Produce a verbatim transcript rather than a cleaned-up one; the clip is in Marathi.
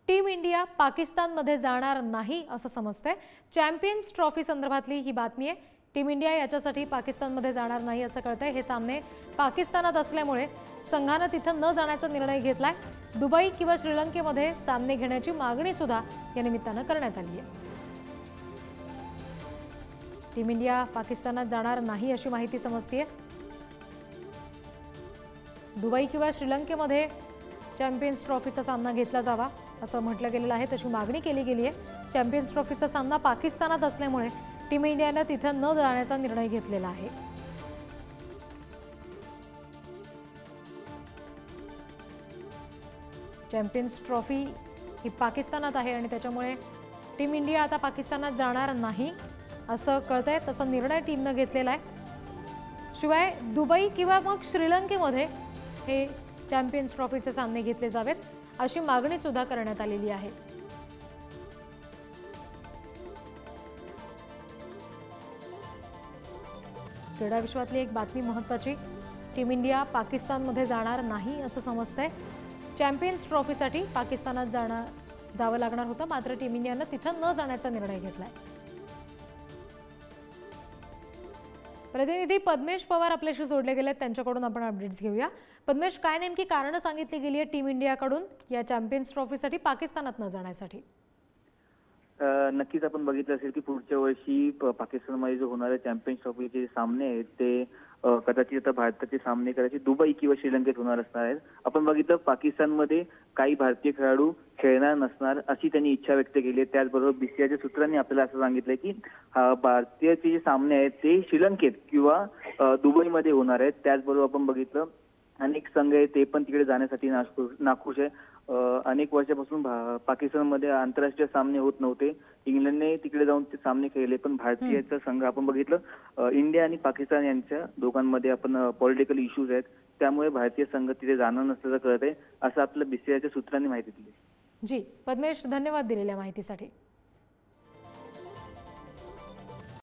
टीम इंडिया पाकिस्तानमध्ये जाणार नाही असं समजतंय। चॅम्पियन्स ट्रॉफी संदर्भातली ही बातमी आहे। टीम इंडिया याच्यासाठी पाकिस्तानमध्ये जाणार नाही असं कळतंय। हे सामने पाकिस्तानात असल्यामुळे संघाने तिथं न जाण्याचा निर्णय घेतलाय। दुबई किंवा श्रीलंकेमध्ये सामने घेण्याची मागणी सुद्धा या निमित्तानं करण्यात आली आहे। टीम इंडिया पाकिस्तानात जाणार नाही अशी माहिती समजते। दुबई किंवा श्रीलंकेमध्ये चॅम्पियन्स ट्रॉफीचा सामना घेतला जावा असं म्हटलं गेलेलं आहे, तशी मागणी केली गेली आहे। चॅम्पियन्स ट्रॉफीचा सामना पाकिस्तानात असल्यामुळे टीम इंडियाने तिथं न जाण्याचा निर्णय घेतलेला आहे। चॅम्पियन्स ट्रॉफी ही पाकिस्तानात आहे आणि त्याच्यामुळे टीम इंडिया आता पाकिस्तानात जाणार नाही असं कळतंय। तसा निर्णय टीमने घेतलेला आहे। शिवाय दुबई किंवा मग श्रीलंकेमध्ये हे चॅम्पियन्स ट्रॉफीचे सामने घेतले जावेत अशी मागणी सुद्धा करण्यात आलेली आहे। क्रीडा विश्वातली एक बातमी महत्त्वाची, टीम इंडिया पाकिस्तानमध्ये जाणार नाही असं समजतंय। चॅम्पियन्स ट्रॉफीसाठी पाकिस्तानात जाणार जावं लागणार होतं, मात्र टीम इंडियाने तिथं न जाण्याचा निर्णय घेतलाय। प्रतिनिधी पद्मेश पवार आपल्याशी जोडले गेले, त्यांच्याकडून आपण अपडेट्स घेऊया। पद्मेश, काय नेमकी कारणं सांगितली गेली आहे टीम इंडियाकडून या चॅम्पियन्स ट्रॉफीसाठी पाकिस्तानात न जाण्यासाठी? नक्कीच आपण बघितलं असेल की पुढच्या वर्षी पाकिस्तानमध्ये जो होणारे चॅम्पियन्स ट्रॉफीचे सामने आहेत ते कदाचित आता भारताचे सामने करायचे दुबई किंवा श्रीलंकेत होणार असणार आहेत। आपण बघितलं पाकिस्तानमध्ये काही भारतीय खेळाडू खेळणार नसणार अशी त्यांनी इच्छा व्यक्त केली आहे। त्याचबरोबर बीसीसीआयच्या सूत्रांनी आपल्याला असं सांगितलंय की भारतीयचे जे सामने आहेत ते श्रीलंकेत किंवा दुबईमध्ये होणार आहेत। त्याचबरोबर आपण बघितलं अनेक संघ आहेत ते पण तिकडे जाण्यासाठी नाखुश आहे। अनेक वर्षापासून पाकिस्तानमध्ये आंतरराष्ट्रीय सामने होत नव्हते। इंग्लंडने तिकडे जाऊन ते सामने खेळले, पण भारतीयचा संघ आपण बघितलं इंडिया आणि पाकिस्तान यांच्या दोघांमध्ये आपण पॉलिटिकल इश्यूज आहेत, त्यामुळे भारतीय संघ तिथे जाणार नसल्याचं कळत आहे असं आपल्या बीसीसीआयच्या सूत्रांनी माहिती दिली। जी पद्मेश, धन्यवाद दिलेल्या माहितीसाठी।